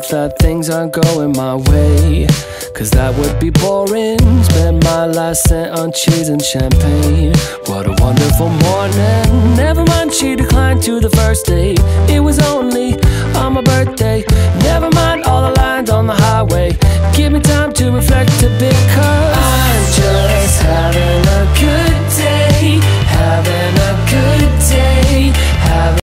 that things aren't going my way, cause that would be boring. Spend my last cent on cheese and champagne. What a wonderful morning. Never mind, she declined to the first date. It was only on my birthday. Never mind all the lines on the highway. Give me time to reflect a bit, cause I'm just having a